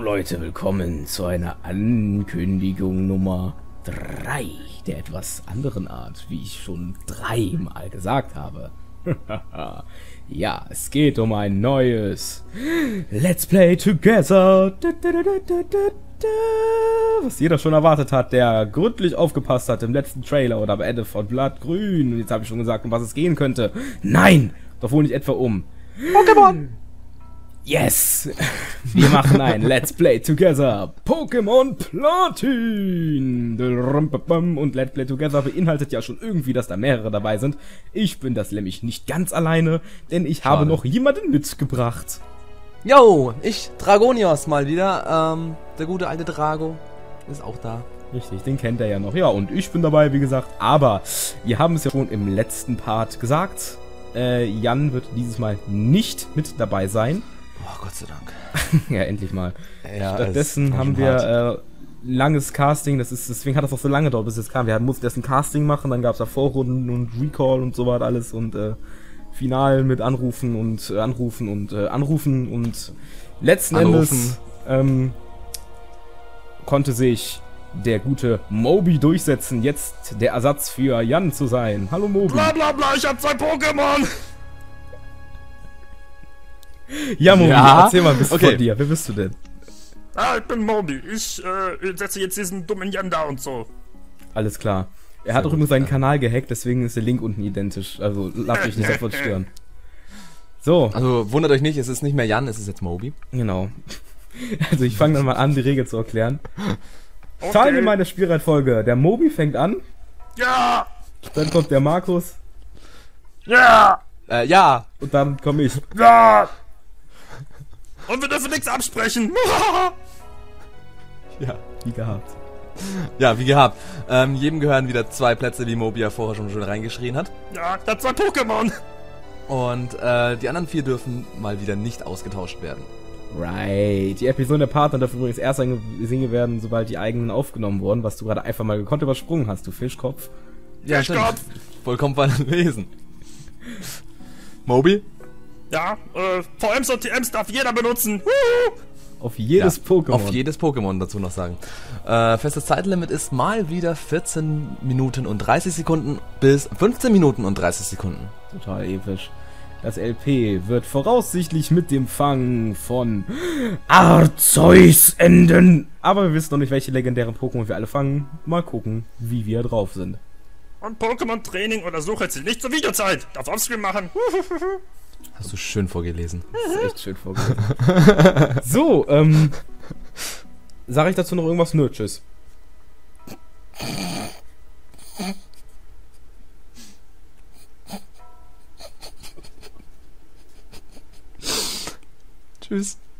Leute, willkommen zu einer Ankündigung Nummer 3 der etwas anderen Art, wie ich schon 3-mal gesagt habe. Ja, es geht um ein neues Let's Play Together, was jeder schon erwartet hat, der gründlich aufgepasst hat im letzten Trailer oder am Ende von Blattgrün. Und jetzt habe ich schon gesagt, um was es gehen könnte. Nein, doch wohl nicht etwa um Pokémon! Yes! Wir machen ein Let's Play Together Pokémon Platin! Und Let's Play Together beinhaltet ja schon irgendwie, dass da mehrere dabei sind. Ich bin das nämlich nicht ganz alleine, denn ich habe noch jemanden mitgebracht. Yo, ich, Dragonios mal wieder. Der gute alte Drago ist auch da. Richtig, den kennt er ja noch. Ja, und ich bin dabei, wie gesagt. Aber wir haben es ja schon im letzten Part gesagt. Jan wird dieses Mal nicht mit dabei sein. Oh, Gott sei Dank. Ja, endlich mal. Ja, stattdessen haben wir langes Casting, deswegen hat das auch so lange gedauert, bis es kam. Wir mussten erst ein Casting machen, dann gab es da Vorrunden und Recall und so weiter alles und Final mit Anrufen und Anrufen und letzten Endes konnte sich der gute Moby durchsetzen, jetzt der Ersatz für Jan zu sein. Hallo Moby. Bla bla bla, ich hab 2 Pokémon! Ja, Moby, erzähl mal ein bisschen von dir. Wer bist du denn? Ah, ich bin Moby. Ich setze jetzt diesen dummen Jan da und so. Alles klar. Er hat auch übrigens seinen Kanal gehackt, deswegen ist der Link unten identisch. Also lasst euch nicht davon stören. So. Also wundert euch nicht, es ist nicht mehr Jan, es ist jetzt Moby. Genau. Also ich fange dann mal an, die Regel zu erklären. Okay. Teilnehmer der Spielreihenfolge. Der Moby fängt an. Ja! Dann kommt der Markus. Ja! Ja! Und dann komme ich. Ja! Und wir dürfen nichts absprechen! Ja, wie gehabt. Ja, wie gehabt. Jedem gehören wieder 2 Plätze, wie Moby ja vorher schon reingeschrien hat. Ja, ich hab 2 Pokémon! Und die anderen 4 dürfen mal wieder nicht ausgetauscht werden. Right. Die Episode der Partner dürfen übrigens erst gesehen werden, sobald die eigenen aufgenommen wurden, was du gerade einfach mal gekonnt übersprungen hast, du Fischkopf. Ja, Fischkopf! Vollkommen verlesen. Moby? Ja, VMs und TMs darf jeder benutzen! Auf jedes Pokémon. Auf jedes Pokémon dazu noch sagen. Festes Zeitlimit ist mal wieder 14 Minuten und 30 Sekunden bis 15 Minuten und 30 Sekunden. Total episch. Das LP wird voraussichtlich mit dem Fang von Arceus enden. Aber wir wissen noch nicht, welche legendären Pokémon wir alle fangen. Mal gucken, wie wir drauf sind. Und Pokémon-Training oder Suche zählt nicht zur Videozeit. Darf Offscreen machen. Hast du schön vorgelesen. Das ist echt schön vorgelesen. So, sage ich dazu noch irgendwas Nerdisches? Tschüss.